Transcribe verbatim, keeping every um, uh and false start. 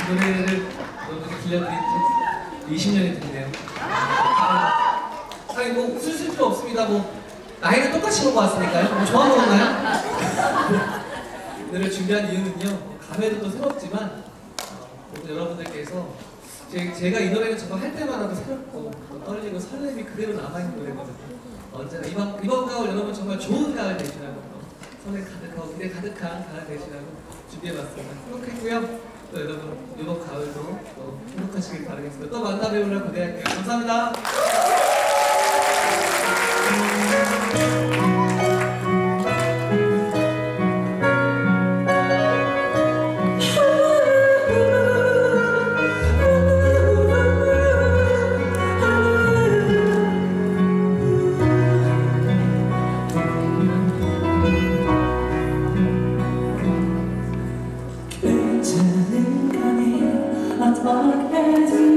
노래를 여러분께 들려드린 지 이십 년이 됐네요. 아니 뭐 웃으실 필요 없습니다. 뭐 나이는 똑같이 먹고 왔으니까요. 뭐 좋아 먹었나요? 오늘을 준비한 이유는요. 감회도 또 새롭지만 어, 여러분들께서 제, 제가 이 노래는 정말 할 때마다도 새롭고 또 떨리고 설렘이 그대로 남아있는 노래거든요. 언제나 이번, 이번 가을 여러분 정말 좋은 가을 되시라고 설렘 가득하고 기대 가득한 가을 되시라고 준비해봤습니다. 행복했고요. 또 여러분 이번 가을도 또 행복하시길 바라겠습니다. 또 만나 뵈우려 기대할게요. 감사합니다. 괜찮은 거니 어떻게